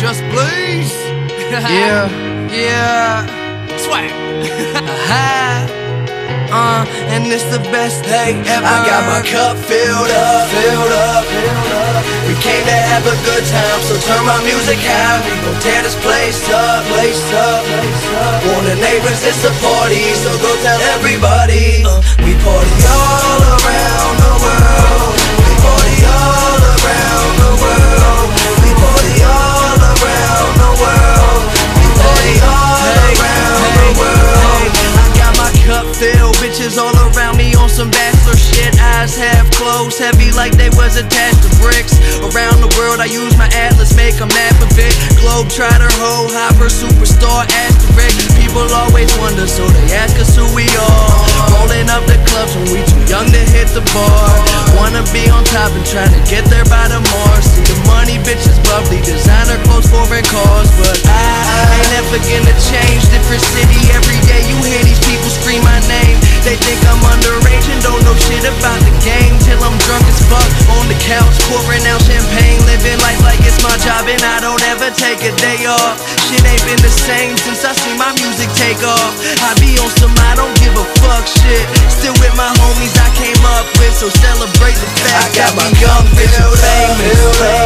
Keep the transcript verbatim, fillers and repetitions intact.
Just please. Yeah, yeah. Swag. Aha. Uh, and it's the best day ever. I got my cup filled up, filled up, filled up. We came to have a good time, so turn my music out. We gon' tear this place up, place up, place up. Want the neighbors, it's a party, so go tell everybody. uh, We party all around the world. We party all around the world. We party all around the world. We party all around the world. I got my cup filled, bitches all around me on some bachelor shit. Eyes half closed, heavy like they was attached to bricks. Around the world I use my atlas, make a map of it. Globetrotter, hoe hopper, superstar, asterisk. People always wonder, so they ask us who we are. Rolling up the clubs when we too young to hit the bar. Wanna be on top and trying to get there by tomorrow. See the money, bitches bubbly, designer clothes, foreign cars. But I ain't never gonna change. Different city every day, you hear these people scream my name. They think I'm underage and don't know shit about the game. Till I'm drunk as fuck on the couch, pouring out champagne. Living life like it's my job and I don't ever take a day off. Shit ain't been the same since I seen my music take off. I be on some I don't give a fuck shit. Still with my homies I came up with, so celebrate the fact I got that my we cup young, rich and filled up, famous. filled up.